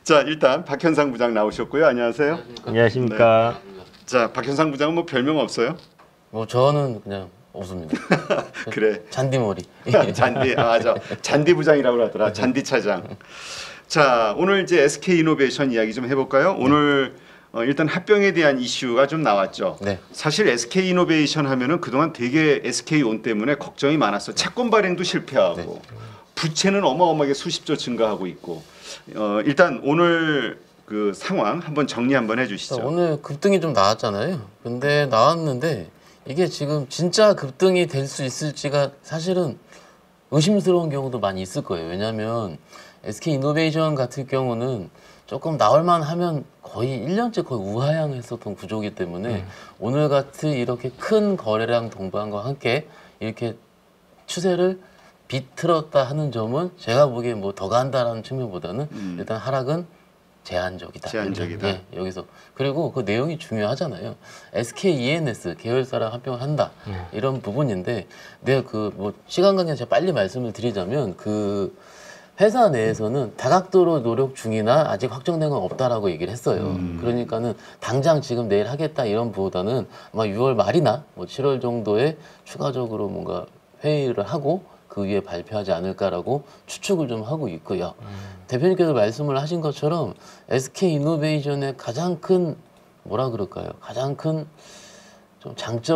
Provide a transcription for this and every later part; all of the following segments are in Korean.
자, 일단 박현상 부장 나오셨고요. 안녕하세요. 안녕하십니까. 자, 박현상 부장은 뭐 별명 없어요? 뭐 저는 그냥 없습니다. 그래. 잔디머리. 잔디, 잔디 부장이라고 하더라. 잔디 차장. 자, 오늘 이제 SK 이노베이션 이야기 좀 해볼까요? 오늘 일단 합병에 대한 이슈가 좀 나왔죠. 네. 사실 SK 이노베이션 하면은 그동안 되게 SK 온 때문에 걱정이 많았어. 채권 발행도 실패하고 네. 부채는 어마어마하게 수십조 증가하고 있고. 일단 오늘 그 상황 한번 정리 한번 해주시죠. 오늘 급등이 좀 나왔잖아요. 근데 나왔는데 이게 지금 진짜 급등이 될 수 있을지가 사실은 의심스러운 경우도 많이 있을 거예요. 왜냐하면 SK 이노베이션 같은 경우는 조금 나올만 하면 거의 1년째 거의 우하향했었던 구조이기 때문에 오늘 같은 이렇게 큰 거래량 동반과 함께 이렇게 추세를 비틀었다 하는 점은 제가 보기에 뭐 더 간다라는 측면보다는 일단 하락은 제한적이다. 제한적이다. 예, 여기서 그리고 그 내용이 중요하잖아요. SK ENS 계열사랑 합병을 한다 이런 부분인데 내가 그 뭐 시간 관계상 제가 빨리 말씀을 드리자면 그 회사 내에서는 다각도로 노력 중이나 아직 확정된 건 없다라고 얘기를 했어요. 그러니까는 당장 지금 내일 하겠다 이런 보다는 아마 6월 말이나 뭐 7월 정도에 추가적으로 뭔가 회의를 하고 그 위에 발표하지 않을까라고 추측을 좀 하고 있고요. 대표님께서 말씀을 하신 것처럼 SK 이노베이션의 가장 큰 뭐라 그럴까요? 가장 큰 좀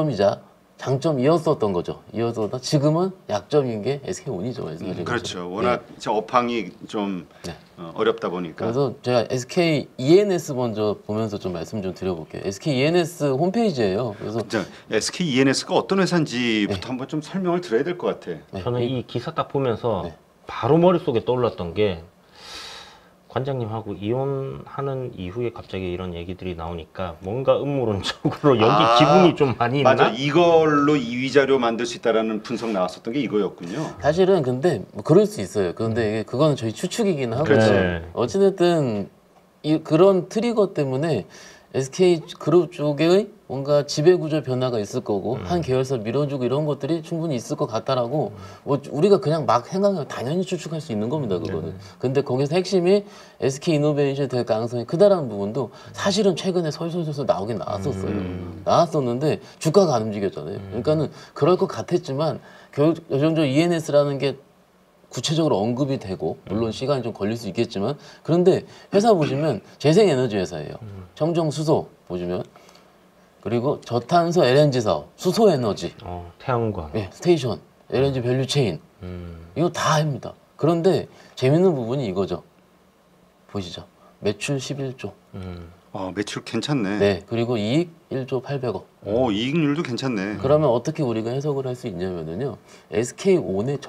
장점이었었던 거죠. 이어서다 지금은 약점인 게 SK온이죠. 그렇죠. 워낙 업황이 좀 네. 어렵다 보니까. 그래서 제가 SK ENS 먼저 보면서 좀 말씀 좀 드려볼게요. SK ENS 홈페이지예요. 그래서 SK ENS가 어떤 회사인지부터 한번 좀 설명을 드려야 될 것 같아. 저는 이 기사 딱 보면서 네. 바로 머릿속에 떠올랐던 게 관장님하고 이혼하는 이후에 갑자기 이런 얘기들이 나오니까 뭔가 음모론적으로 여기 기분이 좀 많이 있나? 맞아. 이걸로 이위 자료 만들 수 있다라는 분석 나왔었던 게 이거였군요. 사실은 근데 뭐 그럴 수 있어요. 그런데 그거는 저희 추측이긴 하고요. 그렇죠. 어찌됐든 그런 트리거 때문에 SK 그룹 쪽의 뭔가 지배구조 변화가 있을 거고 한 계열사 밀어주고 이런 것들이 충분히 있을 것 같다라고 뭐 우리가 그냥 막 생각하면 당연히 추측할 수 있는 겁니다. 그거는. 근데 거기서 핵심이 SK 이노베이션이 될 가능성이 크다라는 부분도 사실은 최근에 설설설설 나오긴 나왔었어요. 나왔었는데 주가가 안 움직였잖아요. 그러니까는 그럴 것 같았지만 결정적으로 ENS라는 게 구체적으로 언급이 되고 물론 시간이 좀 걸릴 수 있겠지만 그런데 회사 보시면 재생에너지 회사예요. 청정수소 보시면 그리고 저탄소 LNG 사업, 수소에너지, 태양광. 예, 스테이션, LNG 밸류체인 이거 다 합니다. 그런데 재밌는 부분이 이거죠. 보시죠. 매출 11조. 매출 괜찮네. 네, 그리고 이익 1조 800억. 이익률도 괜찮네. 그러면 어떻게 우리가 해석을 할 수 있냐면은요. SK온의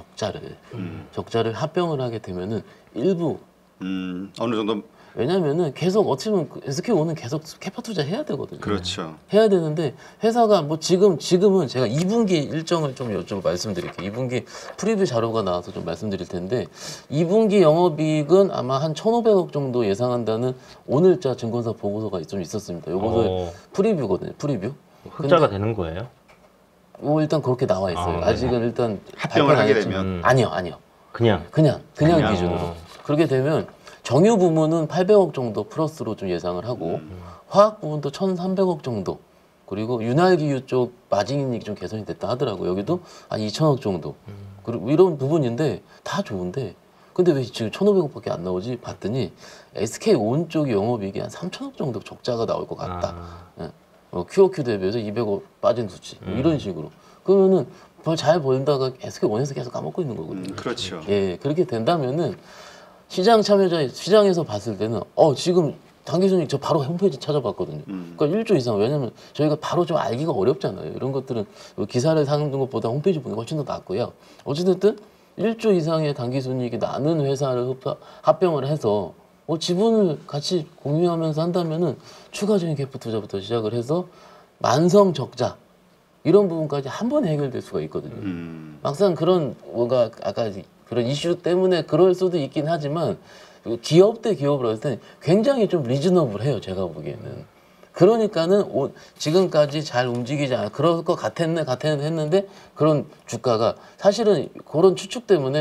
적자를 합병을 하게 되면은 일부 어느 정도 왜냐면은 계속 어찌 보면 SK온은 계속 캐파 투자 해야 되거든요. 그렇죠. 해야 되는데 회사가 뭐 지금은 제가 2분기 일정을 좀 말씀드릴게요. 2분기 프리뷰 자료가 나와서 좀 말씀드릴 텐데 2분기 영업이익은 아마 한 1,500억 정도 예상한다는 오늘자 증권사 보고서가 좀 있었습니다. 요거는 프리뷰거든요. 프리뷰. 흑자가 되는 거예요? 일단 그렇게 나와 있어요. 아직은 일단 합병을 하게 발표는 안 되면 아니요. 그냥 그냥 기준으로. 그렇게 되면 정유 부문은 800억 정도 플러스로 좀 예상을 하고 화학 부분도 1,300억 정도 그리고 윤활기유 쪽 마진이익이 좀 개선이 됐다 하더라고요. 여기도 한 2,000억 정도. 그리고 이런 부분인데 다 좋은데 근데 왜 지금 1,500억밖에 안 나오지? 봤더니 SK온 쪽이 영업이익이 한 3,000억 정도 적자가 나올 것 같다. QOQ 대비해서 200억 빠진 수치 이런 식으로. 그러면은 잘 벌다가 SK온에서 계속 까먹고 있는 거거든요. 그렇죠. 예, 그렇게 된다면은 시장 참여자 시장에서 봤을 때는 지금 당기순이익 저 바로 홈페이지 찾아봤거든요. 그러니까 1조 이상. 왜냐면 저희가 바로 좀 알기가 어렵잖아요. 이런 것들은 기사를 사는 것보다 홈페이지 보는 게 훨씬 더 낫고요. 어찌됐든 1조 이상의 당기순이익이 나는 회사를 합병을 해서 지분을 같이 공유하면서 한다면은 추가적인 캐프 투자부터 시작을 해서 만성 적자 이런 부분까지 한 번에 해결될 수가 있거든요. 막상 그런 뭔가 아까 그런 이슈 때문에 그럴 수도 있긴 하지만 기업 대 기업으로 했을 때 굉장히 좀 리즈너블해요. 제가 보기에는. 그러니까는 지금까지 잘 움직이지 않아 그럴 것 같았는데 그런 주가가 사실은 그런 추측 때문에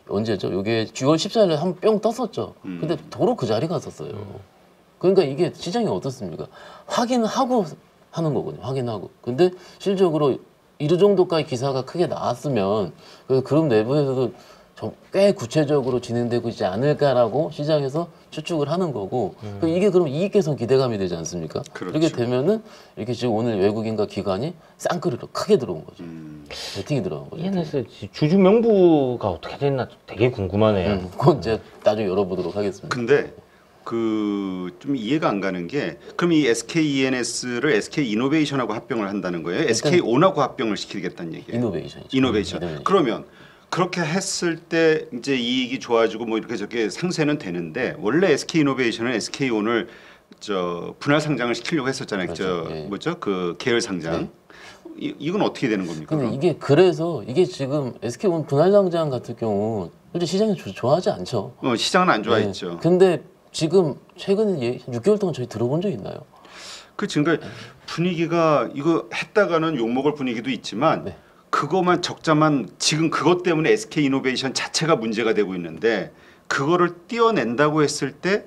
언제죠? 이게 6월 14일에 한 뿅 떴었죠. 근데 도로 그 자리 갔었어요. 그러니까 이게 시장이 어떻습니까? 확인하고 하는 거거든요. 확인하고. 근데 실적으로 이 정도까지 기사가 크게 나왔으면 그 그룹 내부에서도 꽤 구체적으로 진행되고 있지 않을까라고 시장에서 추측을 하는 거고 이게 그럼 이익 개선 기대감이 되지 않습니까? 그렇죠. 이렇게 되면은 이렇게 지금 오늘 외국인과 기관이 쌍끌이로 크게 들어온 거죠. 베팅이 들어간 거죠. ENS 주주 명부가 어떻게 됐나 되게 궁금하네요. 그건 이제 나중에 열어보도록 하겠습니다. 근데 그 좀 이해가 안 가는 게 그럼 이 SK ENS를 SK 이노베이션하고 합병을 한다는 거예요? SK 온하고 합병을 시키겠다는 얘기예요? 이노베이션이죠. 이노베이션. 그러면 그렇게 했을 때 이제 이익이 좋아지고 뭐 이렇게 저렇게 상쇄는 되는데 원래 SK 이노베이션은 SK 온을 저 분할 상장을 시키려고 했었잖아요. 그렇죠. 저 예. 뭐죠? 그 계열 상장. 이건 어떻게 되는 겁니까? 근데 그럼? 이게 그래서 이게 지금 SK온 분할 상장 같은 경우 솔직히 시장이 좋아하지 않죠. 시장은 안 네. 좋아했죠. 근데 지금 최근에 6개월 동안 저희 들어본 적 있나요? 그 지금 분위기가 이거 했다가는 욕 먹을 분위기도 있지만 네. 그것만 적자만 지금 그것 때문에 SK 이노베이션 자체가 문제가 되고 있는데 그거를 띄어낸다고 했을 때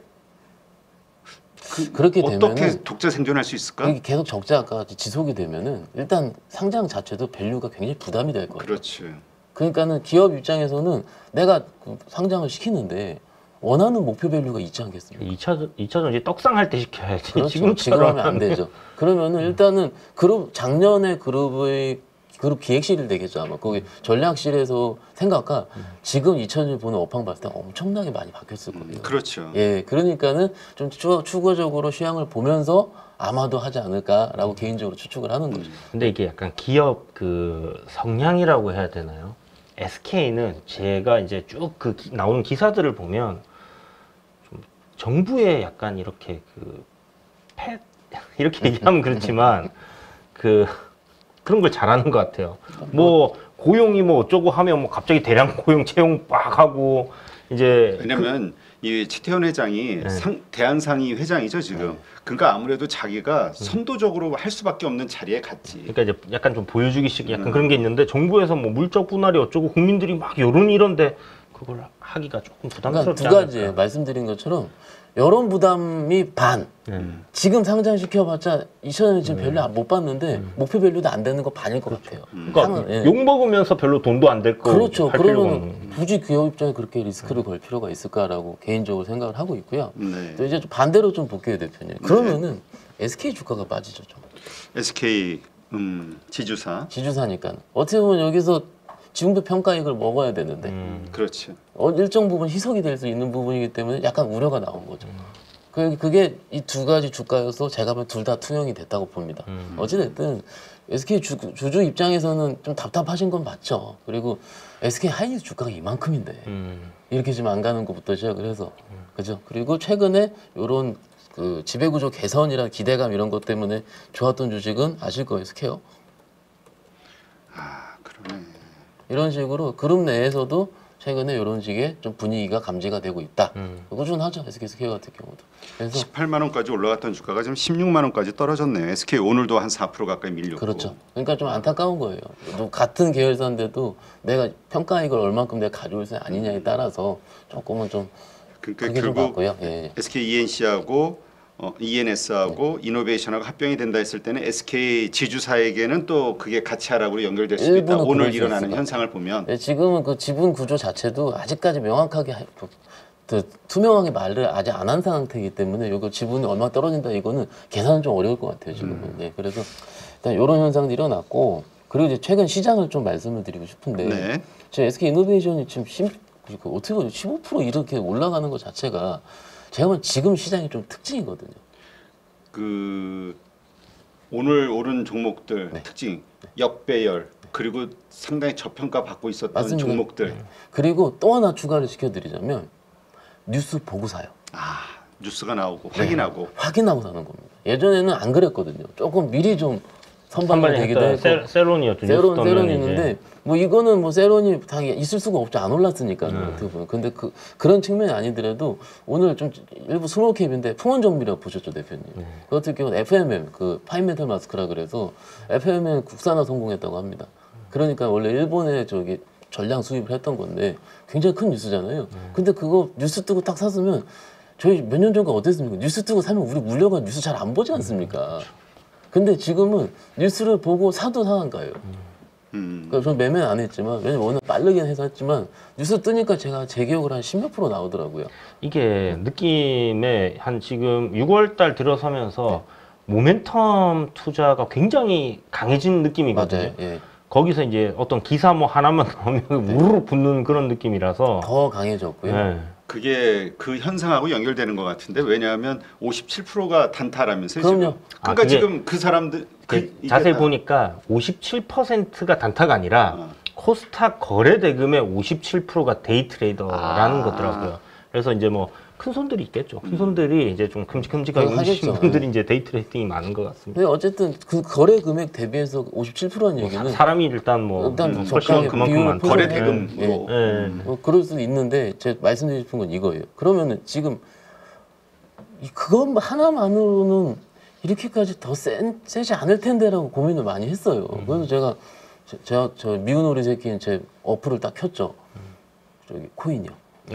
그렇게 어떻게 되면은 독자 생존할 수 있을까? 이게 계속 적자가 지속이 되면은 일단 상장 자체도 밸류가 굉장히 부담이 될 거예요. 그렇지. 그러니까는 기업 입장에서는 내가 그 상장을 시키는데 원하는 목표 밸류가 있지 않겠습니까? 2차 전지 떡상할 때 시켜야지. 그렇죠. 지금 지금처럼 하면 안 되죠. 그러면은 일단은 그룹 작년에 그룹의 그룹 기획실이 되겠죠 아마 거기 전략실에서 생각과 지금 2000년 보는 업황 봤을 때 엄청나게 많이 바뀌었을 거예요. 그렇죠. 예, 그러니까는 좀 추가적으로 시향을 보면서 아마도 하지 않을까라고 개인적으로 추측을 하는 거죠. 근데 이게 약간 기업 그 성향이라고 해야 되나요? SK는 제가 이제 쭉 그 나오는 기사들을 보면 좀 정부에 약간 이렇게 그 펫 이렇게 얘기하면 그렇지만 그 그런 걸 잘하는 것 같아요. 뭐 고용이 뭐 어쩌고 하면 뭐 갑자기 대량 고용 채용 빡 하고 이제 왜냐면 이 최태원 회장이 네. 대한상의 회장이죠 지금. 그러니까 아무래도 자기가 선도적으로 할 수밖에 없는 자리에 갔지. 그러니까 이제 약간 좀 보여주기식 약간 그런 게 있는데 정부에서 뭐 물적 분할이 어쩌고 국민들이 막 여론이 이런데 그걸 하기가 조금 그러니까 부담스럽지 두 가지 않을까? 말씀드린 것처럼 여론 부담이 반. 지금 상장시켜봤자 2000년 지금 별로 못 봤는데 목표 밸류도 안 되는 거 반일 것 같아요. 그러니까 상은, 예. 욕 먹으면서 별로 돈도 안 될 거. 그렇죠. 할 필요가 그러면 없는. 굳이 기업 입장에 그렇게 리스크를 걸 필요가 있을까라고 개인적으로 생각을 하고 있고요. 네. 또 이제 좀 반대로 좀 볼게요, 대표님. 그러면은 SK 주가가 빠지죠, 좀. SK 지주사. 지주사니까. 어떻게 보면 여기서 지금도 평가이익을 먹어야 되는데 그렇죠. 일정 부분 희석이 될 수 있는 부분이기 때문에 약간 우려가 나온 거죠. 그게 이 두 가지 주가여서 제가 보면 둘 다 투영이 됐다고 봅니다. 어찌됐든 SK 주주 입장에서는 좀 답답하신 건 맞죠. 그리고 SK 하이닉스 주가가 이만큼인데 이렇게 지금 안 가는 것부터 시작을 해서 그죠. 그리고 최근에 이런 그 지배구조 개선이라는 기대감 이런 것 때문에 좋았던 주식은 아실 거예요, 스퀘어. 아 그러네. 이런 식으로 그룹 내에서도 최근에 이런 식의 좀 분위기가 감지가 되고 있다. 꾸준하죠, SK 스퀘어 같은 경우도. 그래서 18만 원까지 올라갔던 주가가 지금 16만 원까지 떨어졌네요. SK 오늘도 한 4% 가까이 밀렸고. 그렇죠. 그러니까 좀 안타까운 거예요. 또 같은 계열사인데도 내가 평가이익을 얼만큼 내가 가져올 수 아니냐에 따라서 조금은 좀 그러니까 크게 좀 결국 봤고요. 예. SK ENC하고 ENS하고 이노베이션하고 합병이 된다 했을 때는 SK 지주사에게는 또 그게 같이 하락으로 연결될 수도 있다. 일부는 오늘 그럴 수 일어나는 있을 것 현상을 보면 예, 지금은 그 지분 구조 자체도 아직까지 명확하게 투명하게 말을 아직 안 한 상태이기 때문에 이거 지분이 얼마 떨어진다 이거는 계산은 좀 어려울 것 같아요 지금은. 네, 그래서 일단 이런 현상들이 일어났고 그리고 이제 최근 시장을 좀 말씀을 드리고 싶은데 네. 제 SK 이노베이션이 지금 어떻게 보면 15% 이렇게 올라가는 것 자체가 제가 보면 지금 시장이 좀 특징이거든요. 그 오늘 오른 종목들 네. 특징 역배열 그리고 상당히 저평가 받고 있었던 맞습니다. 종목들. 그리고 또 하나 추가를 시켜드리자면 뉴스 보고 사요. 아 뉴스가 나오고 확인하고. 확인하고 사는 겁니다. 예전에는 안 그랬거든요. 조금 미리 좀 선반이 되기도 했고 세론이었죠. 세론이 있는데 뭐 이거는 뭐 세론이 당연히 있을 수가 없죠. 안 올랐으니까 어떻게 보면. 근데 그런 측면이 아니더라도 오늘 좀 일부 스몰캡인데 풍원정비라고 보셨죠 대표님. 그 같은 경우는 FMM 그 파인메탈 마스크라 그래서 FMM 국산화 성공했다고 합니다. 그러니까 원래 일본에 저기 전량 수입을 했던 건데 굉장히 큰 뉴스잖아요. 근데 그거 뉴스 뜨고 딱 샀으면 저희 몇 년 전과 어땠습니까? 뉴스 뜨고 사면 우리 물려가 뉴스 잘 안 보지 않습니까? 근데 지금은 뉴스를 보고 사도 상한가예요. 그러니까 저는 매매는 안 했지만 왜냐면 워낙 빠르긴 해서 했지만 뉴스 뜨니까 제가 제 기억으로 한 10몇 프로 나오더라고요. 이게 느낌에 한 지금 6월 달 들어서면서 모멘텀 투자가 굉장히 강해진 느낌이거든요. 맞아요. 예. 거기서 이제 어떤 기사 뭐 하나만 나오면 우르르 붙는 그런 느낌이라서 더 강해졌고요. 네. 그게 그 현상하고 연결되는 것 같은데 왜냐하면 57%가 단타라면서요. 그럼요. 지금. 그러니까 그게 지금 그 사람들 이게 자세히 다- 보니까 57%가 단타가 아니라 코스닥 거래 대금의 57%가 데이 트레이더라는 거더라고요. 그래서 이제 뭐 큰 손들이 있겠죠. 큰 손들이 이제 좀 큼직큼직하게 그거 움직이신 하겠죠. 분들이 이제 데이 트레이딩이 많은 것 같습니다. 근데 어쨌든 그 거래 금액 대비해서 57%라는 얘기는 사람이 일단 뭐 일단 훨씬 적당히 그만큼 비율을 많다. 거래 표현해요. 대금으로 예. 뭐 그럴 수도 있는데 제가 말씀드리고 싶은 건 이거예요. 그러면은 지금 그것 하나만으로는 이렇게까지 더 세지 않을 텐데라고 고민을 많이 했어요. 그래서 제가 저 미운 오리 새끼는 제 어플을 딱 켰죠. 저기 코인이요.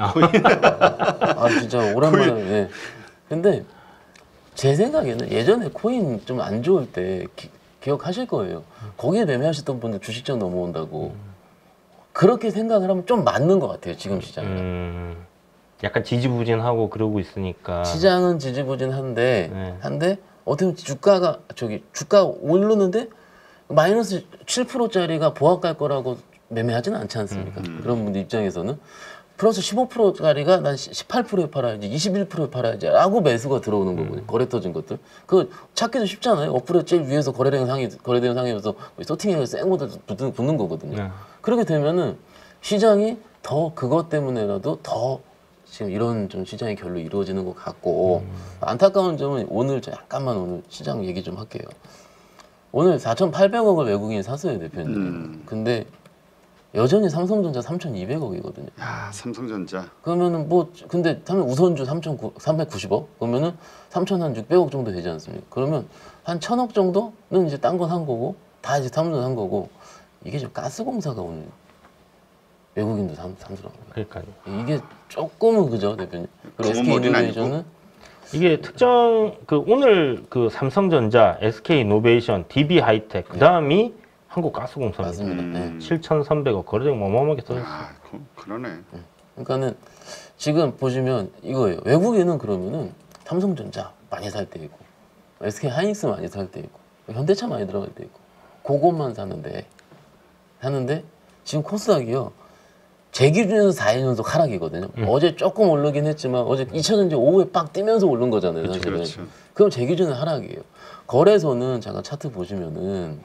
아 진짜 오랜만에. 네. 근데 제 생각에는 예전에 코인 좀 안 좋을 때 기억하실 거예요. 거기에 매매하셨던 분들 주식장 넘어온다고. 그렇게 생각을 하면 좀 맞는 것 같아요. 지금 시장은. 약간 지지부진하고 그러고 있으니까. 시장은 지지부진한데 네. 어떻게 보면 주가 오르는데 마이너스 7%짜리가 보합 갈 거라고 매매하지는 않지 않습니까? 그런 분들 입장에서는 플러스 15%짜리가 난 18%에 팔아야지, 21%에 팔아야지 라고 매수가 들어오는 거거든요. 거래 터진 것들. 그거 찾기도 쉽잖아요. 어플에 제일 위에서 거래대금 상에서 소팅해서 센 것들 붙는 거거든요. 네. 그렇게 되면은 시장이 더 그것 때문에라도 더 지금 이런 좀 시장의 결로 이루어지는 것 같고 안타까운 점은 오늘 잠깐만 오늘 시장 얘기 좀 할게요. 오늘 4,800억을 외국인이 샀어요, 대표님. 근데 여전히 삼성전자 3,200억이거든요. 야, 삼성전자. 그러면은 뭐 근데 우선주 390억 그러면은 3,600억 정도 되지 않습니까? 그러면 한 1,000억 정도는 이제 딴 건 한 거고 다 이제 삼성 한 거고 이게 지금 가스공사가 오늘 외국인도 삼더라고요. 그러니까요. 이게 조금은 그죠, 대표님. 그리고 검은 머리는 SK이노베이션은 이게 특정 오늘 그 삼성전자, SK이노베이션, DB하이텍 그다음이 한국가스공사입니다. 맞습니다. 네. 7,300억 거래대금 어마어마하게 써졌어요. 아, 그러네. 그러니까는 지금 보시면 이거예요. 외국인은 그러면은 삼성전자 많이 살 때 있고 SK하이닉스 많이 살 때 있고 현대차 많이 들어갈 때 있고 그것만 사는데 지금 코스닥이요. 제 기준에서 4일 연속 하락이거든요. 어제 조금 오르긴 했지만 어제 2차전지 오후에 빡 뛰면서 오른 거잖아요. 그렇죠, 사실은. 그렇죠. 그럼 제 기준은 하락이에요. 거래소는 잠깐 차트 보시면은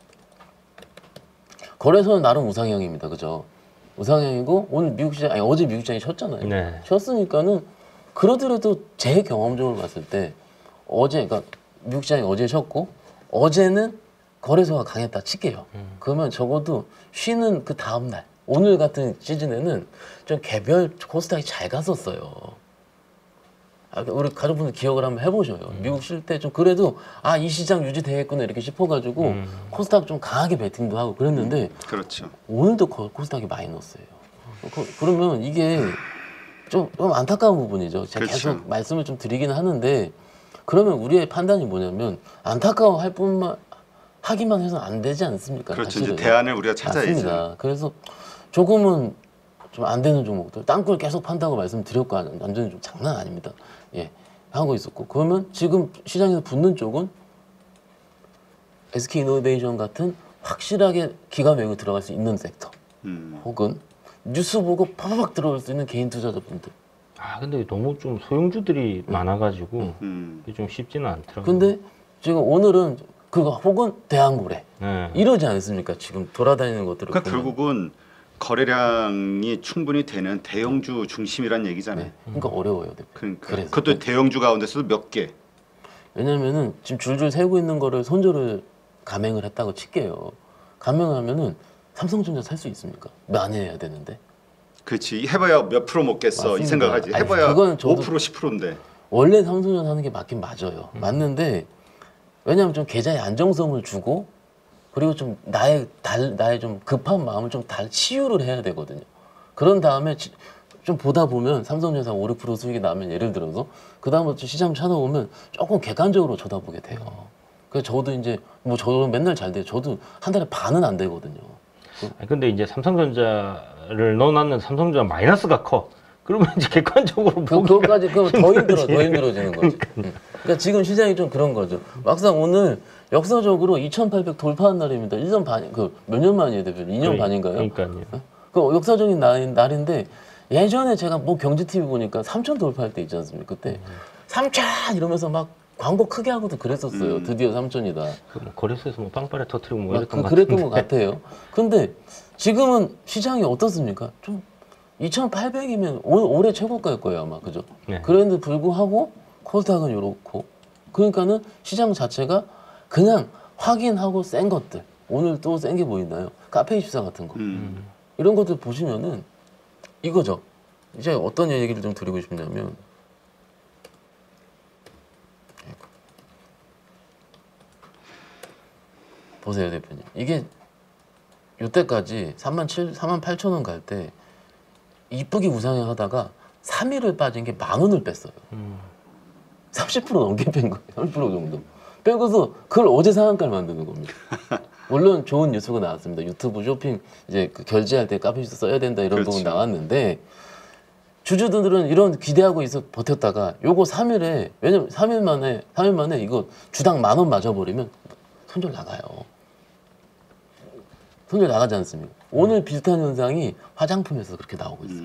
거래소는 나름 우상향입니다. 그죠? 우상향이고 오늘 미국 시장 어제 미국 시장이 쉬었잖아요. 네. 쉬었으니까는 그러더라도 제 경험적으로 봤을 때 그러니까 미국 시장이 어제 쉬었고 어제는 거래소가 강했다 칠게요. 그러면 적어도 쉬는 그 다음 날 오늘 같은 시즌에는 좀 개별 코스닥이 잘 갔었어요. 우리 가족분들 기억을 한번 해보셔요. 미국 쉴 때 좀 그래도 이 시장 유지되겠구나 이렇게 싶어가지고 코스닥 좀 강하게 베팅도 하고 그랬는데 그렇죠. 오늘도 코스닥이 마이너스예요. 그러면 이게 좀 안타까운 부분이죠. 제가 그렇죠. 계속 말씀을 좀 드리기는 하는데 그러면 우리의 판단이 뭐냐면 안타까워할 뿐만 하기만 해서는 안 되지 않습니까? 그렇죠. 사실은. 이제 대안을 우리가 찾아야지. 맞습니다. 그래서 조금은 좀 안 되는 종목들 땅굴 계속 판다고 말씀드렸고 완전히 좀 장난 아닙니다. 예, 하고 있었고 그러면 지금 시장에서 붙는 쪽은 SK이노베이션 같은 확실하게 기가 막히게 들어갈 수 있는 섹터 혹은 뉴스 보고 파박 들어올 수 있는 개인 투자자분들. 근데 너무 좀 소형주들이 많아가지고 음. 이게 좀 쉽지는 않더라고요. 근데 지금 오늘은 그거 혹은 대한고래 네. 이러지 않습니까? 지금 돌아다니는 것들을 그러니까 보면. 결국은 거래량이 충분히 되는 대형주 중심이란 얘기잖아요. 네, 그러니까 어려워요. 대표. 그러니까 그래서. 그것도 대형주 가운데서도 몇 개. 왜냐면은 지금 줄줄 세고 있는 거를 손절을 감행을 했다고 칠게요. 감행하면은 삼성전자 살 수 있습니까? 만회해야 되는데. 그렇지. 해봐야 몇 프로 먹겠어 이 맞습니다. 생각하지. 아니, 해봐야 그건 저도- 5% 10%인데. 원래 삼성전자 하는 게 맞긴 맞아요. 맞는데 왜냐하면 좀 계좌에 안정성을 주고 그리고 좀 나의 좀 급한 마음을 좀 치유를 해야 되거든요. 그런 다음에 좀 보다 보면 삼성전자 5, 6% 수익이 나면 예를 들어서 그 다음부터 시장 찾아오면 조금 객관적으로 쳐다보게 돼요. 그래서 저도 이제 뭐 저도 맨날 잘 돼요. 저도 한 달에 반은 안 되거든요. 아니, 근데 이제 삼성전자를 넣어놨는 삼성전자 마이너스가 커. 그러면 이제 객관적으로 그거까지 더 힘들어지는 거지. 그러니까 지금 시장이 좀 그런 거죠. 막상 오늘 역사적으로 2,800 돌파한 날입니다. 1년 반, 몇 년 만이에요, 대표님? 2년 반인가요? 그러니까요. 그 역사적인 날인데 예전에 제가 뭐 경제 TV 보니까 3,000 돌파할 때 있지 않습니까? 그때 3,000 이러면서 막 광고 크게 하고도 그랬었어요. 드디어 3,000이다. 뭐 거래소에서 뭐 빵빠레 터트리고 뭐 이랬던 그랬던 것 같아요. 근데 지금은 시장이 어떻습니까? 좀 2,800이면 올해 최고가일 거예요 아마, 그죠? 네. 그런데 불구하고 코스닥은 요렇고, 그러니까는 시장 자체가 그냥 확인하고 센 것들, 오늘 또 센 게 뭐 있나요? 카페24 같은 거, 이런 것들 보시면은 이거죠. 이제 어떤 얘기를 좀 드리고 싶냐면, 보세요 대표님, 이게 이때까지 38,000원 갈 때 이쁘게 우상향하다가 3일을 빠진 게 10,000원을 뺐어요. 30% 넘게 뺀 거예요. 30% 정도. 빼고서 그걸 어제 상한가를 만드는 겁니다. 물론 좋은 뉴스가 나왔습니다. 유튜브 쇼핑 이제 그 결제할 때 카페에서 써야 된다 이런 부분 나왔는데, 주주들은 이런 기대하고 있어 버텼다가 요거 3일에, 왜냐면 3일 만에 이거 주당 10,000원 맞아버리면 손절 나가요. 손절 나가지 않습니까? 오늘 비슷한 현상이 화장품에서 그렇게 나오고 있어요.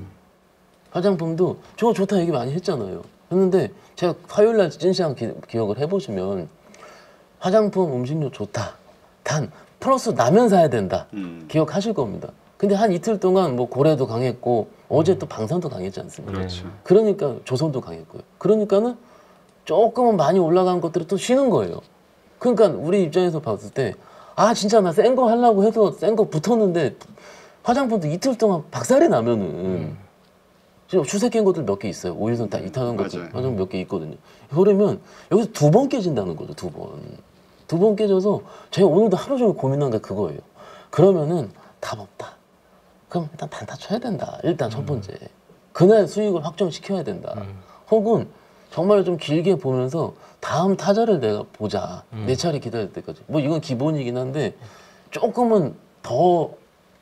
화장품도 저거 좋다 얘기 많이 했잖아요. 했는데 제가 화요일날 찐시장 기억을 해보시면 화장품, 음식료 좋다. 단 플러스 나면 사야 된다. 기억하실 겁니다. 근데 한 이틀 동안 뭐 고래도 강했고 어제 또 방산도 강했지 않습니까? 그렇죠. 그러니까 조선도 강했고요. 그러니까는 조금은 많이 올라간 것들이 또 쉬는 거예요. 그러니까 우리 입장에서 봤을 때 아 진짜 나 센 거 하려고 해도 센 거 붙었는데 화장품도 이틀 동안 박살이 나면은 지금 추세 깬 것들 몇 개 있어요. 5일선 다 이탈한 것들 화장품 몇 개 있거든요. 그러면 여기서 2번 깨진다는 거죠. 2번 깨져서 제가 오늘도 하루 종일 고민한 게 그거예요. 그러면은 답 없다. 그럼 일단 단타 쳐야 된다. 일단 첫 번째. 그날 수익을 확정시켜야 된다. 혹은 정말 좀 길게 보면서 다음 타자를 내가 보자. 내 차례 기다릴 때까지. 뭐 이건 기본이긴 한데 조금은 더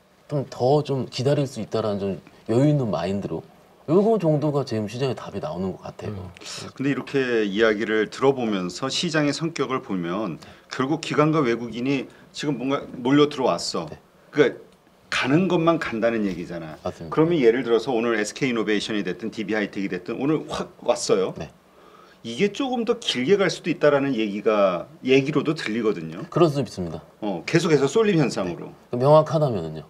좀 기다릴 수 있다라는 좀 여유 있는 마인드로 요거 정도가 지금 시장에 답이 나오는 것 같아요. 근데 이렇게 이야기를 들어보면서 시장의 성격을 보면 결국 기관과 외국인이 지금 뭔가 몰려 들어왔어. 그러니까 가는 것만 간다는 얘기잖아. 맞습니다. 그러면 예를 들어서 오늘 SK이노베이션이 됐든 DB하이텍이 됐든 오늘 확 왔어요. 네. 이게 조금 더 길게 갈 수도 있다라는 얘기로도 들리거든요. 그럴 수 있습니다. 계속해서 쏠림 현상으로. 명확하다면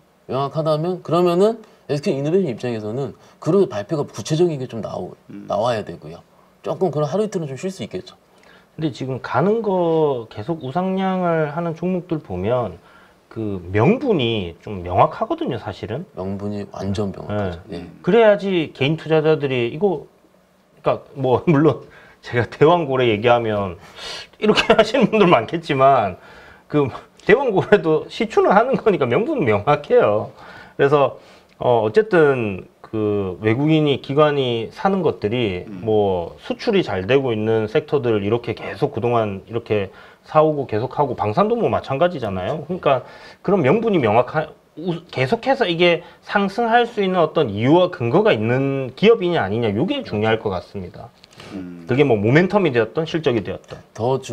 그러면은 SK이노베이션 입장에서는 그런 발표가 구체적인 게 좀 나와야 되고요. 조금 그런 하루 이틀은 좀 쉴 수 있겠죠. 근데 지금 가는 거 계속 우상향을 하는 종목들 보면 그 명분이 좀 명확하거든요, 사실은. 명분이 완전 명확하죠. 예. 그래야지 개인 투자자들이 이거, 그러니까 뭐 물론 제가 대왕고래 얘기하면 이렇게 하시는 분들 많겠지만 그 대왕고래도 시추는 하는 거니까 명분은 명확해요. 그래서 어쨌든 그 외국인이 기관이 사는 것들이 뭐 수출이 잘 되고 있는 섹터들 이렇게 계속 그동안 이렇게 사오고 계속하고 방산도 뭐 마찬가지잖아요. 그러니까 그런 명분이 명확한 계속해서 이게 상승할 수 있는 어떤 이유와 근거가 있는 기업이냐 아니냐 이게 중요할 것 같습니다. 그게 뭐 모멘텀이 되었던 실적이 되었던. 또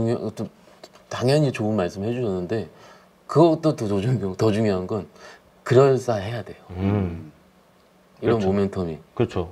당연히 좋은 말씀 해주셨는데 그것도 더 중요한 건 그럴싸해야 돼요. 이런 그렇죠. 모멘텀이. 그렇죠.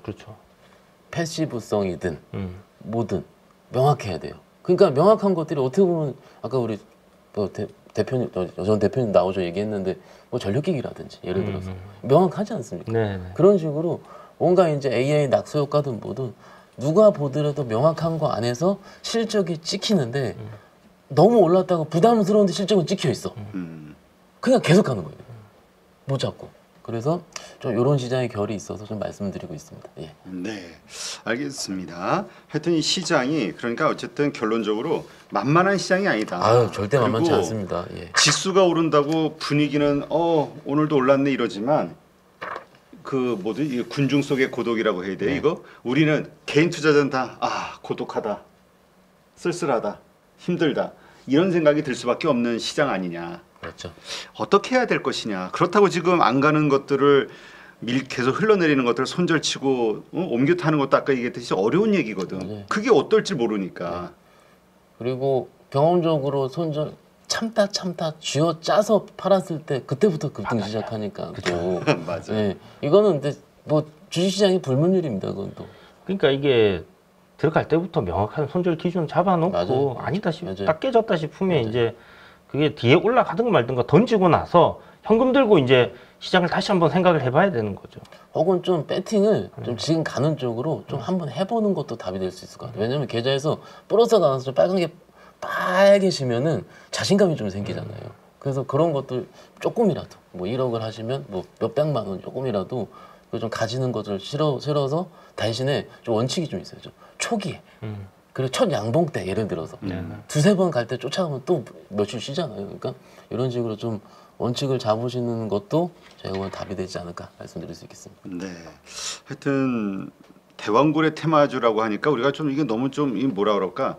패시브성이든 뭐든 명확해야 돼요. 그러니까 명확한 것들이 어떻게 보면 아까 우리 대표님, 전 대표님 나오셔 얘기했는데 뭐 전력기기라든지 예를 들어서 명확하지 않습니까? 네. 그런 식으로 뭔가 이제 AI 낙서 효과든 뭐든 누가 보더라도 명확한 거 안에서 실적이 찍히는데 너무 올랐다가 부담스러운데 실적은 찍혀 있어. 그냥 계속 가는 거예요. 못 잡고. 그래서 좀 이런 시장의 결이 있어서 좀 말씀드리고 있습니다. 예. 네, 알겠습니다. 하여튼 이 시장이 그러니까 어쨌든 결론적으로 만만한 시장이 아니다. 아유 절대 만만치 그리고 않습니다. 예. 지수가 오른다고 분위기는 오늘도 올랐네 이러지만 그 뭐지 이 군중 속의 고독이라고 해야 돼. 네. 이거 우리는 개인 투자자는 다 고독하다, 쓸쓸하다, 힘들다 이런 생각이 들 수밖에 없는 시장 아니냐. 그렇죠. 어떻게 해야 될 것이냐. 그렇다고 지금 안 가는 것들을 계속 흘러내리는 것들을 손절치고 옮겨 타는 것도 아까 얘기했듯이 어려운 얘기거든. 네. 그게 어떨지 모르니까. 그리고 경험적으로 손절 참다 쥐어 짜서 팔았을 때 그때부터 급등 시작하니까 또 맞아. 예. 이거는 근데 뭐 주식시장이 불문율입니다. 그건 또. 그러니까 이게 들어갈 때부터 명확한 손절 기준 잡아놓고 맞아요. 아니다 싶 맞아요. 딱 깨졌다 싶으면 맞아요. 이제 그게 뒤에 올라가든 말든가 던지고 나서 현금 들고 이제 시장을 다시 한번 생각을 해봐야 되는 거죠. 혹은 좀 배팅을 좀 지금 가는 쪽으로 좀 한번 해보는 것도 답이 될 수 있을 것 같아요. 왜냐면 계좌에서 플러스가 나와서 좀 빨간 게 빨개지면은 자신감이 좀 생기잖아요. 그래서 그런 것들 조금이라도 뭐 1억을 하시면 뭐 몇백만 원 조금이라도 그 좀 가지는 것을 실어서 대신에 좀 원칙이 좀 있어요. 좀 초기에. 그리고 첫 양봉 때 예를 들어서 두세 번 갈 때 쫓아가면 또 며칠 쉬잖아요. 그러니까 이런 식으로 좀 원칙을 잡으시는 것도 제가 보기엔 답이 되지 않을까 말씀드릴 수 있겠습니다. 네. 하여튼 대왕굴의 테마주라고 하니까 우리가 좀 이게 너무 좀 이 뭐라 그럴까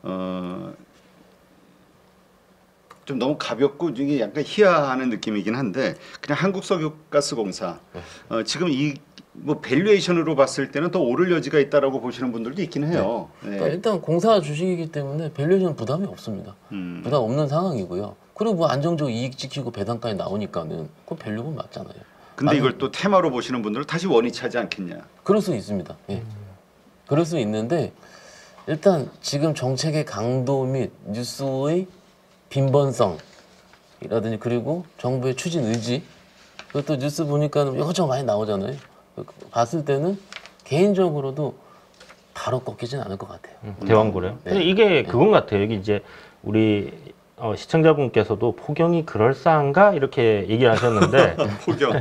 좀 너무 가볍고 이게 약간 희화하는 느낌이긴 한데 그냥 한국석유가스공사 지금 이 뭐 밸류에이션으로 봤을 때는 더 오를 여지가 있다라고 보시는 분들도 있긴 해요. 네. 그러니까 일단 공사 주식이기 때문에 밸류에이션 부담이 없습니다. 부담 없는 상황이고요. 그리고 뭐 안정적 이익 지키고 배당까지 나오니까는 그 밸류는 맞잖아요. 근데 이걸 또 테마로 보시는 분들은 다시 원위치하지 않겠냐. 그럴 수 있습니다. 예. 그럴 수 있는데 일단 지금 정책의 강도 및 뉴스의 빈번성이라든지 그리고 정부의 추진 의지 그것도 뉴스 보니까는 이것저것 많이 나오잖아요. 봤을 때는 개인적으로도 바로 꺾이진 않을 것 같아요. 대왕고래요. 네. 근데 이게 그건 같아요. 여기 이제 우리 시청자분께서도 폭염이 그럴싸한가 이렇게 얘기를 하셨는데 포경.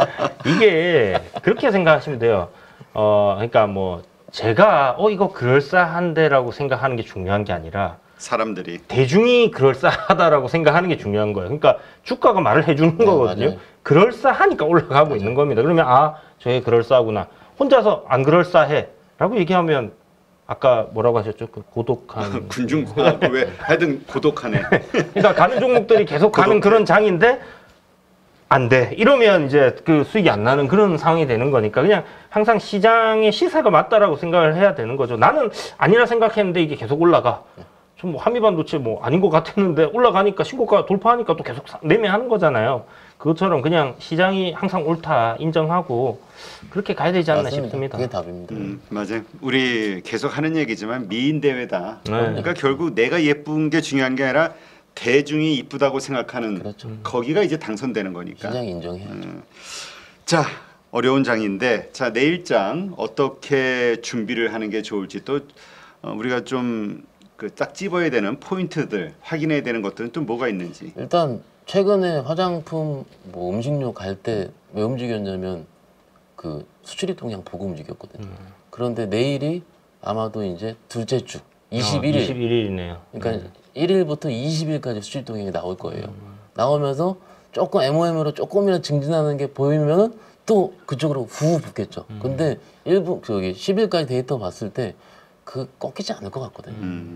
이게 그렇게 생각하시면 돼요. 그러니까 뭐 제가 이거 그럴싸한데라고 생각하는 게 중요한 게 아니라 사람들이 대중이 그럴싸하다라고 생각하는 게 중요한 거예요. 그러니까 주가가 말을 해주는 네, 거거든요. 맞아요. 그럴싸하니까 올라가고 있는 겁니다. 그러면 저게 그럴싸하구나. 혼자서 안 그럴싸해라고 얘기하면 아까 뭐라고 하셨죠? 그 고독한 군중 왜 하여튼 고독하네. 그러니까 가는 종목들이 계속 가는 그런 장인데 안 돼. 이러면 이제 그 수익이 안 나는 그런 상황이 되는 거니까 그냥 항상 시장의 시세가 맞다라고 생각을 해야 되는 거죠. 나는 아니라 생각했는데 이게 계속 올라가. 좀 뭐 한미반도체 뭐 아닌 것 같았는데 올라가니까 신고가 돌파하니까 또 계속 매매하는 거잖아요. 그것처럼 그냥 시장이 항상 옳다 인정하고 그렇게 가야 되지 않나 맞습니다. 싶습니다. 그게 답입니다. 맞아요. 우리 계속 하는 얘기지만 미인 대회다. 네. 그러니까 결국 내가 예쁜 게 중요한 게 아니라 대중이 이쁘다고 생각하는 그렇죠. 거기가 이제 당선되는 거니까. 시장 인정해야죠. 자, 어려운 장인데 자 내일장 어떻게 준비를 하는 게 좋을지 또 우리가 좀 그 딱 집어야 되는 포인트들 확인해야 되는 것들은 또 뭐가 있는지. 일단 최근에 화장품 뭐 음식료 갈 때 왜 움직였냐면 그 수출입 동향 보고 움직였거든요. 그런데 내일이 아마도 이제 둘째 주 21일. 21일이네요. 그러니까 1일부터 20일까지 수출입 동향이 나올 거예요. 나오면서 조금 MOM으로 조금이라도 증진하는 게 보이면은 또 그쪽으로 후 붙겠죠. 근데 일부 저기 10일까지 데이터 봤을 때 그 꺾이지 않을 것 같거든요.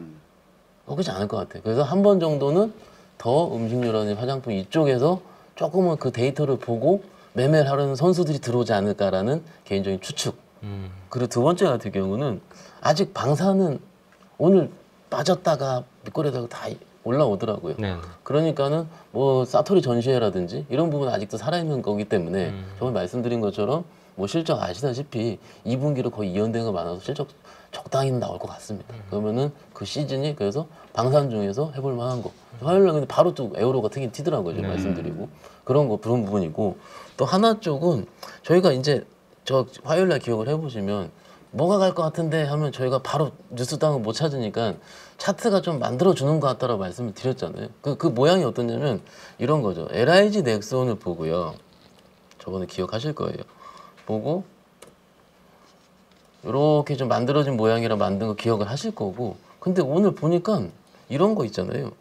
꺾이지 않을 것 같아요. 그래서 한 번 정도는 더 음식료라든지 화장품 이쪽에서 조금은 그 데이터를 보고 매매를 하려는 선수들이 들어오지 않을까라는 개인적인 추측. 그리고 두 번째 같은 경우는 아직 방사는 오늘 빠졌다가 밑거래다가 다 올라오더라고요. 네. 그러니까는 뭐 사토리 전시회라든지 이런 부분은 아직도 살아있는 거기 때문에 저번에 말씀드린 것처럼 뭐 실적 아시다시피 2분기로 거의 이연된 거 많아서 실적 적당히는 나올 것 같습니다. 그러면은 그 시즌이 그래서 방산 중에서 해볼 만한 거. 화요일 날 근데 바로 또 에어로가 튀긴 튀더라고요. 지금 말씀드리고 그런 부분이고 또 하나 쪽은 저희가 이제 저 화요일 날 기억을 해보시면 뭐가 갈 것 같은데 하면 저희가 바로 뉴스당을 못 찾으니까 차트가 좀 만들어주는 것 같다라고 말씀을 드렸잖아요. 그 모양이 어떠냐면 이런 거죠. LIG 넥슨을 보고요. 저번에 기억하실 거예요. 보고 이렇게 좀 만들어진 모양이라 만든 거 기억을 하실 거고, 근데 오늘 보니까 이런 거 있잖아요.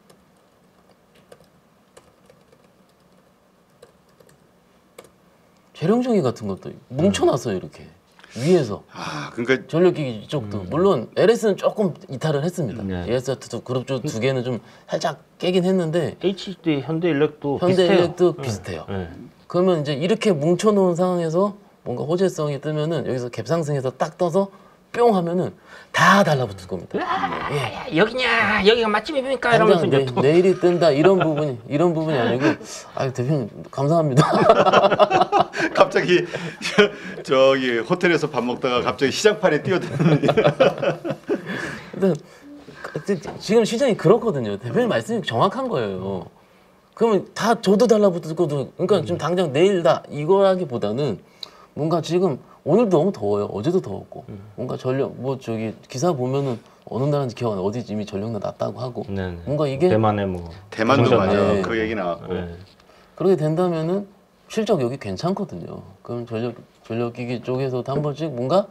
재령전기 같은 것도 뭉쳐놨어요, 이렇게 위에서. 아, 그러니까 전력기기 이쪽도 물론 LS는 조금 이탈을 했습니다. 네. LS도 그룹 쪽 두 개는 좀 살짝 깨긴 했는데 HD 현대일렉도 현대일렉도 비슷해요. 비슷해요. 네. 그러면 이제 이렇게 뭉쳐놓은 상황에서 뭔가 호재성이 뜨면은 여기서 갭상승해서 딱 떠서 뿅 하면은 다 달라붙을 겁니다. 예. 여기냐 여기가 맛집입니까 이러면서 당장 이제 또 내일이 뜬다 이런 부분이 아니고 아 대표님 감사합니다. 갑자기 저기 호텔에서 밥 먹다가 갑자기 시장판에 뛰어드는 일단 지금 시장이 그렇거든요. 대표님 말씀이 정확한 거예요. 그러면 다 저도 달라붙을 거도 그러니까 지금 당장 내일다 이거라기보다는 뭔가 지금 오늘도 너무 더워요. 어제도 더웠고 뭔가 전력 뭐 저기 기사 보면은 어느 나라인지 기억 안 나. 어디 이미 전력 났다고 하고 네네. 뭔가 이게 대만에 뭐 대만도 정전 맞아. 네. 그 얘기 나왔고. 네. 그렇게 된다면은 실적 여기 괜찮거든요. 그럼 전력기기 쪽에서도 한 번씩 뭔가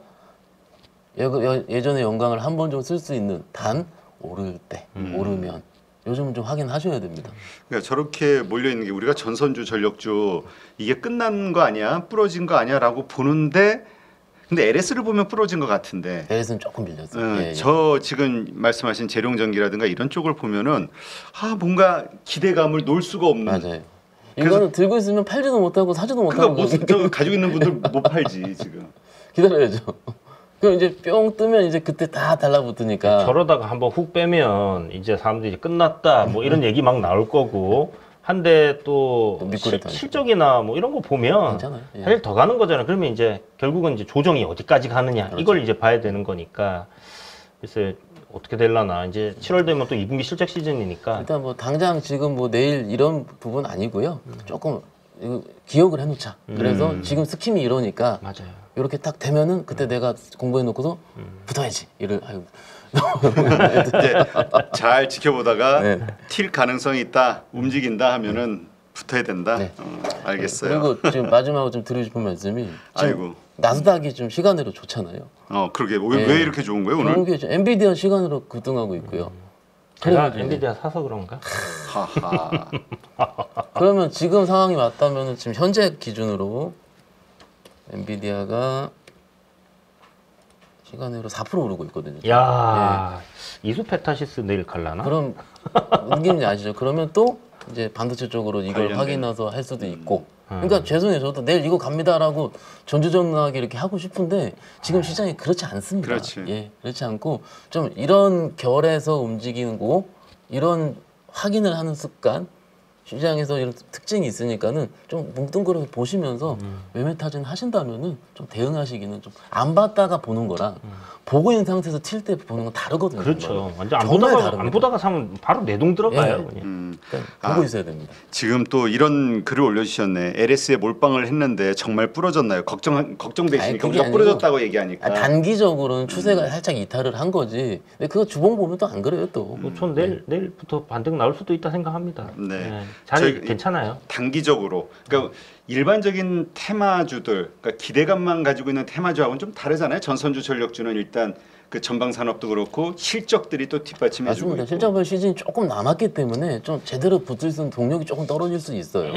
예전의 영광을 한 번 좀 쓸 수 있는 단 오를 때 오르면 요즘은 좀 확인하셔야 됩니다. 그러니까 저렇게 몰려 있는 게 우리가 전선주 전력주 이게 끝난 거 아니야? 부러진 거 아니야라고 보는데 근데 LS를 보면 부러진 것 같은데. LS는 조금 밀렸어요. 예. 저 지금 말씀하신 재룡전기라든가 이런 쪽을 보면은 아 뭔가 기대감을 놓을 수가 없는. 맞아요. 이거는 들고 있으면 팔지도 못하고 사지도 그러니까 못하고 저 가지고 있는 분들 못 팔지 지금. 기다려야죠. 그럼 이제 뿅 뜨면 이제 그때 다 달라붙으니까. 저러다가 한번 훅 빼면 이제 사람들이 끝났다 뭐 이런 얘기 막 나올 거고 한데 또 밑거리 던지고. 실적이나 뭐 이런 거 보면 괜찮아요. 예. 사실 더 가는 거잖아요. 그러면 이제 결국은 이제 조정이 어디까지 가느냐 그렇죠. 이걸 이제 봐야 되는 거니까 글쎄 어떻게 될라나 이제 7월 되면 또 2분기 실적 시즌이니까 일단 뭐 당장 지금 뭐 내일 이런 부분 아니고요. 조금 이거 기억을 해놓자. 그래서 지금 스킴이 이러니까 맞아요. 이렇게 딱 되면은 그때 내가 공부해놓고서 붙어야지. 이를 아유. 이제 잘 지켜보다가 네. 튈 가능성이 있다, 움직인다 하면은 붙어야 된다. 네. 알겠어요. 그리고 지금 마지막으로 좀 드리고 싶은 말씀이 지금 아이고. 나스닥이 좀 시간으로 좋잖아요. 그러게 왜, 네. 왜 이렇게 좋은 거예요 오늘? 좋은 게 지금 엔비디아 시간으로 급등하고 있고요. 제가 그래가지고 엔비디아 사서 그런가? 하하. 그러면 지금 상황이 맞다면 지금 현재 기준으로 엔비디아가 시간으로 4% 오르고 있거든요. 야 이수페타시스 내일 갈라나? 그럼 느낌이 아시죠? 그러면 또 이제 반도체 쪽으로 이걸 관련된. 확인해서 할 수도 있고. 그러니까 죄송해요. 저도 내일 이거 갑니다라고 전주전능하게 이렇게 하고 싶은데 지금 시장이 그렇지 않습니다. 그렇지. 예, 그렇지 않고 좀 이런 결에서 움직이는 거, 이런 확인을 하는 습관, 시장에서 이런 특징이 있으니까는 좀 뭉뚱그려 보시면서 매매 타진 하신다면은 좀 대응하시기는 좀 안 봤다가 보는 거랑 보고 있는 상태에서 튈 때 보는 건 다르거든요. 그렇죠. 정말로. 완전 안 정말 보다가 다릅니다. 안 보다가 사면 바로 내동 들어가요. 예. 그냥. 그러니까 보고 있어야 됩니다. 지금 또 이런 글을 올려주셨네. LS에 몰빵을 했는데 정말 부러졌나요? 아니, 걱정되시니까 그게 우리가 아니고 부러졌다고 얘기하니까. 단기적으로는 추세가 살짝 이탈을 한 거지. 근데 그거 주봉 보면 또 안 그래요 또. 전 내일부터 반등 나올 수도 있다 생각합니다. 네. 잘 저희- 괜찮아요. 단기적으로 그러니까 일반적인 테마주들 그러니까 기대감만 가지고 있는 테마주하고는 좀 다르잖아요. 전선주 전력주는 일단 그 전방 산업도 그렇고 실적들이 또 뒷받침해주고 맞습니다. 있고. 실적별 시즌이 조금 남았기 때문에 좀 제대로 붙을 수 있는 동력이 조금 떨어질 수 있어요.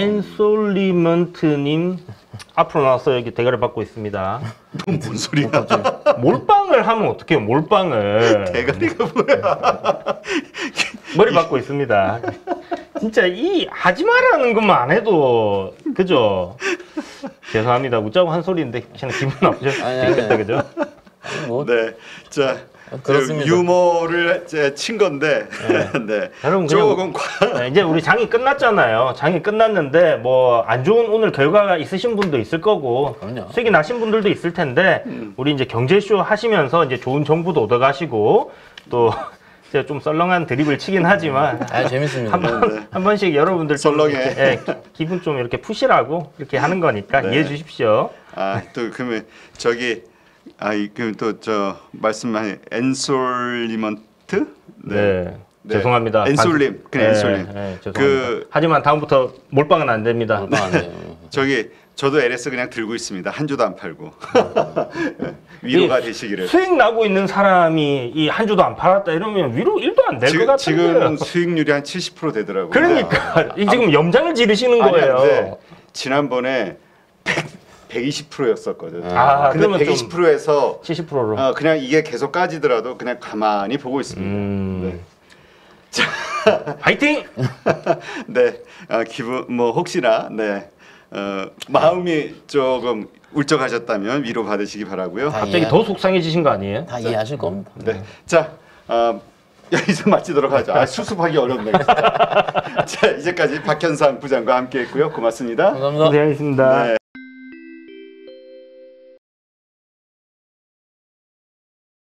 엔솔리먼트님 앞으로 나와서 여기 대가를 받고 있습니다. 뭔 소리야? 몰빵을 하면 어떻게 해요? 몰빵을 대가리가 뭐야? 머리 받고 있습니다. 진짜 이 하지 말라는 것만 안 해도 그죠? 죄송합니다. 웃자고 한 소리인데 그냥 기분 나쁘죠? 아니. 그죠? 뭐 네, 자 그렇습니다. 유머를 이제 친 건데, 네. 여러분 그냥 조금 네, 이제 우리 장이 끝났잖아요. 장이 끝났는데 뭐 안 좋은 오늘 결과가 있으신 분도 있을 거고 그럼요. 수익이 나신 분들도 있을 텐데 우리 이제 경제쇼 하시면서 이제 좋은 정보도 얻어가시고 또 제가 좀 썰렁한 드립을 치긴 하지만 재밌습니다. 한 번씩 여러분들 좀 썰렁해. 이렇게, 기분 좀 이렇게 푸시라고 이렇게 하는 거니까 네. 이해해 주십시오. 또 그러면 저기 그럼 또 저 말씀한 엔솔리먼트? 네. 죄송합니다. 엔솔림, 그냥 엔솔림. 죄송합니다. 그 하지만 다음부터 몰빵은 안 됩니다. 얼마 안 해요. 저도 LS 그냥 들고 있습니다. 한 주도 안 팔고 위로가 되시기를. 수익 나고 있는 사람이 이 한 주도 안 팔았다 이러면 위로 1도 안 될 것 같은데. 지금 수익률이 한 70% 되더라고요. 그러니까 이 지금 염장을 지르시는 거예요. 근데 지난번에 120%였었거든. 아, 근데 그러면 좀 120%에서 70%로. 그냥 이게 계속 까지더라도 그냥 가만히 보고 있습니다. 네. 화이팅! 네, 기분 뭐 혹시나 마음이 조금 울적하셨다면 위로 받으시기 바라고요. 갑자기 더 속상해지신 거 아니에요? 다 이해하실 겁니다. 네, 자 여기서 마치도록 하죠. 수습하기 어렵네요. 자, 이제까지 박현상 부장과 함께했고요. 고맙습니다. 감사합니다. 고생하셨습니다. 네.